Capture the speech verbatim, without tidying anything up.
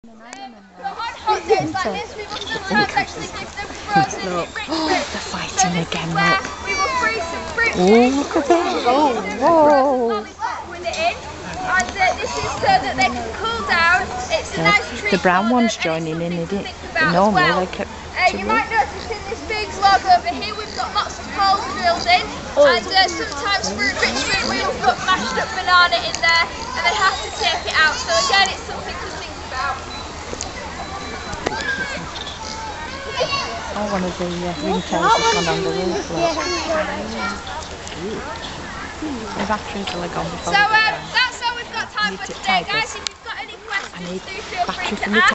So on hot days like this, we will sometimes actually give them frozen Look, rich oh, fruit. they're fighting So again, where look. we will freeze some fruit Oh, look at them. Oh, whoa. with it in, and uh, this is so that they can cool down. It's a Yeah, nice treat. the brown for one's them, and joining in, it's something isn't to it? think about Normally as well. they kept Uh, you might notice in this big log over here we've got lots of holes drilled in, and uh, sometimes fruit, rich fruit we will put mashed up banana in there and they have to take it out, so again it's something to think about. Oh, one of the uh, ringtails has gone on the roof, look. The batteries will have gone before So we uh, get down. that's all we've got time Need for to today, type guys. this. If you've got any I questions, need do feel free battery to for me ask.